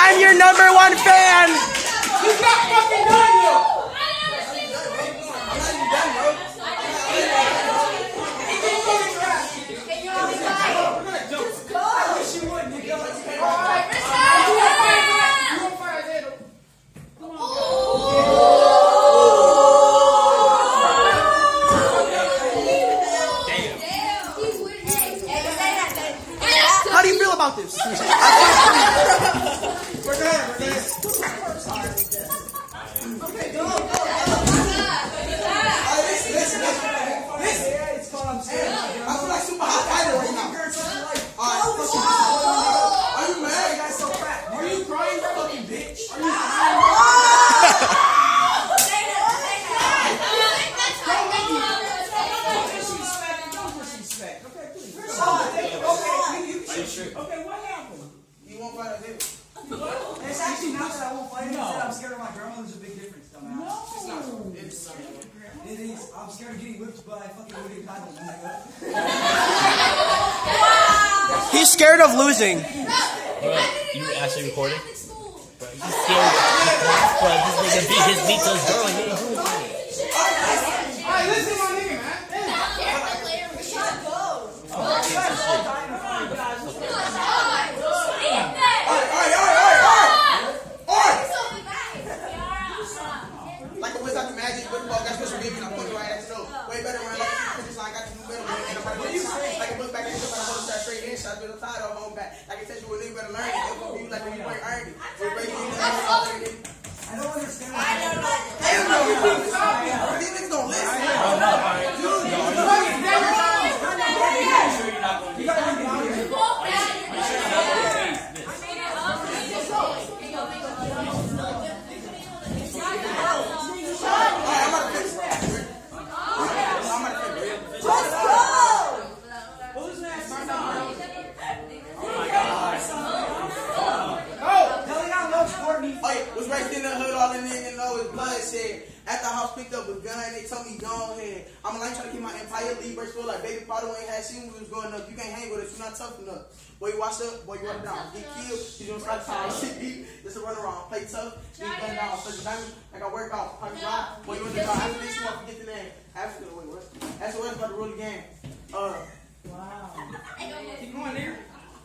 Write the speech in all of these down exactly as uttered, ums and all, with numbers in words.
I'm your number one fan. He's not fucking done yet. How do you feel about this? We're good, we're good. Okay, go, go. Listen, listen, listen. Listen. I feel like super hot fighter right now. Alright, are you mad? You guys so crap. Are you crying, fucking bitch? Are you crying? Okay, what happened? You won't fight a David. It's actually not that I won't fight him. No. I'm scared of my grandma. There's a big difference, dumbass. No. It's not. It's not. It is. I'm scared of getting whipped, but I fucking would get title. He's scared of losing. Bro, you actually recording? Bro, he's scared. Bro, this nigga beat his beat to his girl and he ain't doing anything. Alright, listen, my nigga, man. I don't understand. I don't know. These niggas don't listen. Dude, you gotta bring it out here. At the house, picked up a gun. They told me, go ahead. I'm like trying to keep my empire lead verse feel like baby Potter ain't had seen when we was growing up. You can't hang with us. You're not tough enough. Boy, you watch up. Boy, you run down. Get killed. You don't start time. Shit deep. Just a run around. Play tough. Get gun down. Play the diamond. Like I work out. Pocket ride. Boy, you in the car. After this, you want to get the name. Africa. Wait, what? That's the way about to rule the game. Uh. Wow. Keep going there.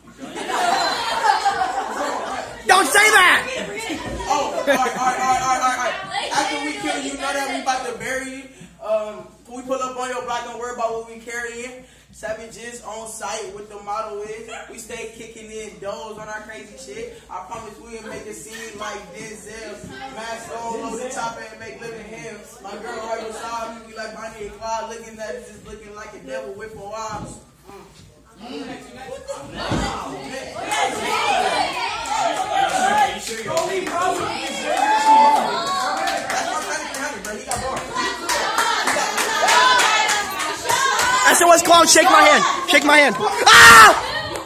Don't say that! Oh, alright, alright, alright, alright, alright. After we kill you, know that we about to bury you. Um, when we pull up on your block, don't worry about what we carrying. Savages on site with the motto is we stay kicking in doors on our crazy shit. I promise we'll make a scene like Denzel. Mask on, load the top and make living him. My girl right beside me, we like Bonnie and Clyde, looking at us just looking like a devil with four eyes. Mm. S O S Clown, shake my hand. Shake my hand. Ah!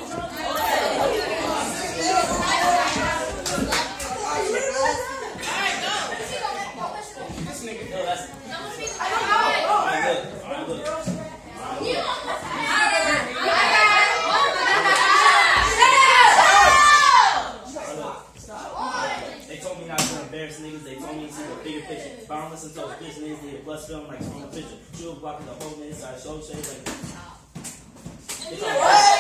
They told me to see the bigger picture. If I don't listen to those bitch niggas, they plus film like from a picture. She'll block the whole inside show shade like. They try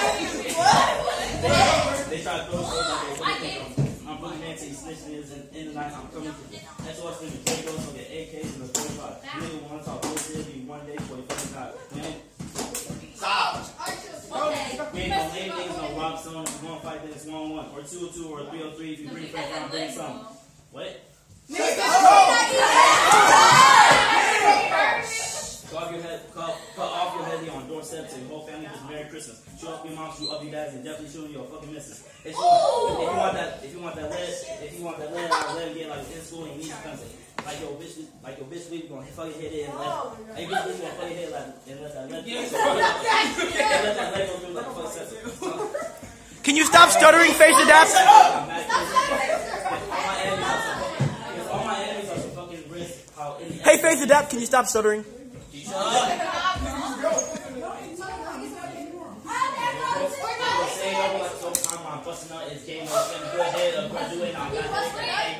to throw shit like they I'm putting man to these snitch niggas in, in the night. I'm coming to you. That's what's in the J Ghost, so get A Ks and the forty-five. Nigga wanna talk bullshit, be one day before you fucking die. Man. Stop! We ain't gonna lay niggas, no rock zone. If you wanna fight, then it's one on one. Or two on two, or three on three. If you bring friends around, bring something. What? Cut off your head, cut, cut off your head on doorstep to your whole family. Just Merry Christmas. Shoot up your mom, shoot up your dads, and definitely shooting your fucking missus. If you, if you want that, if you want that lead, if you want that lead, I'll let him get like in school and he needs something. Like your bitch, like your bitch, we gonna fuck your head in and let, like your bitch, we gonna fuck your head like and let that lead, and let that lead go through like a fuck session. Can you stop stuttering, Face Adapt? Hey, Face Adapt, can you stop stuttering? busting out his game. I'm gonna go ahead and graduate. I'm not